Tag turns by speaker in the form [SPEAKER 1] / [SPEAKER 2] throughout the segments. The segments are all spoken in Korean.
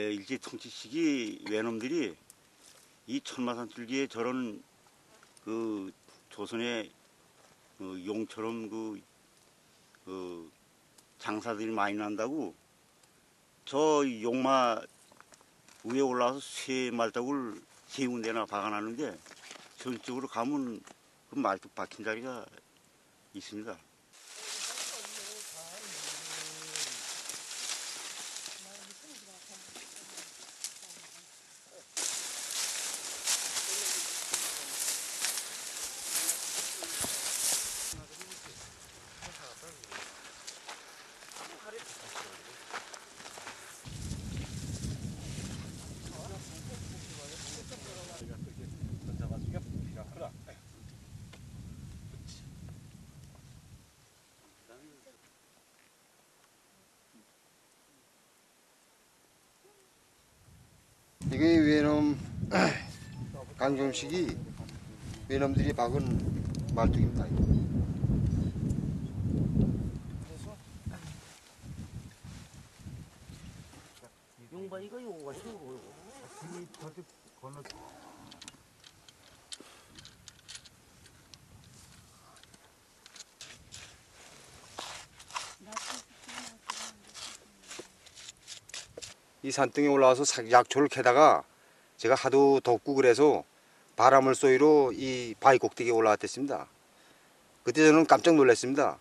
[SPEAKER 1] 일제 통치 시기 외놈들이 이 천마산 줄기에 저런 그 조선의 용처럼 장사들이 많이 난다고 저 용마 위에 올라와서 쇠 말뚝을 세 군데나 박아놨는데 전쪽으로 가면 그 말뚝 박힌 자리가 있습니다.
[SPEAKER 2] 이게 외놈 강점식이 외놈들이 박은 말뚝입니다.
[SPEAKER 3] 용바이가 요거가 쉬워.
[SPEAKER 2] 이 산등에 올라와서 약초를 캐다가 제가 하도 덥고 그래서 바람을 쏘이로 이 바위 꼭대기에 올라왔댔습니다. 그때 저는 깜짝 놀랐습니다.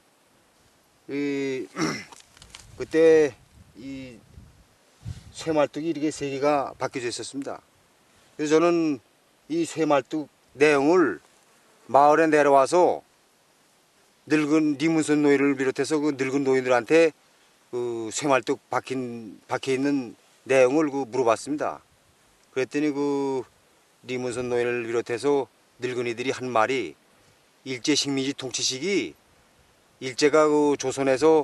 [SPEAKER 2] 그때 이 쇠말뚝이 이렇게 세 개가 박혀져 있었습니다. 그래서 저는 이 쇠말뚝 내용을 마을에 내려와서 늙은 리문선 노인을 비롯해서 그 늙은 노인들한테 그 쇠말뚝 박혀 있는 내용을 물어봤습니다. 그랬더니 그 리문선 노인을 비롯해서 늙은이들이 한 말이 일제 식민지 통치 시기 일제가 그 조선에서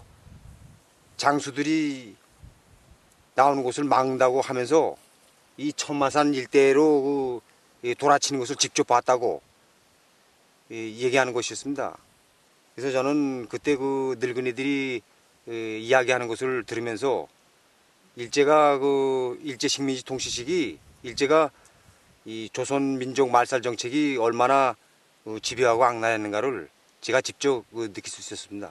[SPEAKER 2] 장수들이 나오는 곳을 막는다고 하면서 이 천마산 일대로 돌아치는 것을 직접 봤다고 얘기하는 것이었습니다. 그래서 저는 그때 그 늙은이들이 이야기하는 것을 들으면서 일제가 일제 식민지 통치 시기 일제가 이 조선 민족 말살 정책이 얼마나 집요하고 악랄했는가를 제가 직접 느낄 수 있었습니다.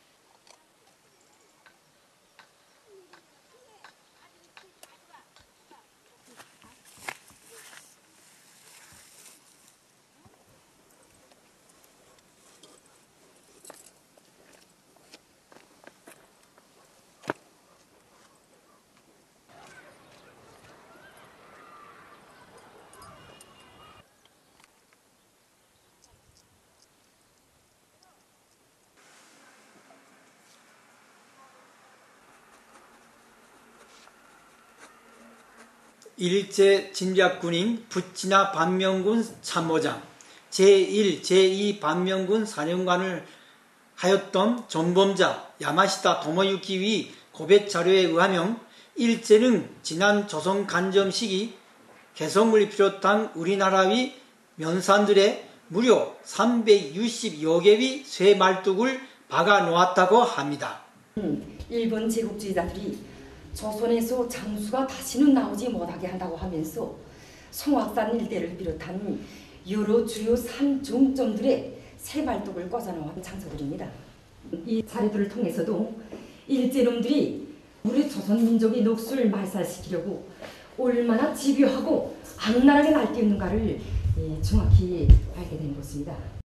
[SPEAKER 4] 일제 침략군인 부치나 반면군 참모장 제1, 제2 반면군 사령관을 하였던 전범자 야마시타 토모유키의 고백 자료에 의하면 일제는 지난 조선 간점 시기 개성을 비롯한 우리나라의 면산들에 무려 360여 개의 쇠말뚝을 박아 놓았다고 합니다.
[SPEAKER 5] 일본 제국주의자들이 조선에서 장수가 다시는 나오지 못하게 한다고 하면서 송악산 일대를 비롯한 여러 주요 산 중점들에 쇠말뚝을 꽂아놓은 장소들입니다. 이 자료들을 통해서도 일제놈들이 우리 조선 민족의 녹수를 말살시키려고 얼마나 집요하고 악랄하게 날뛰었는가를 정확히 알게 된 것입니다.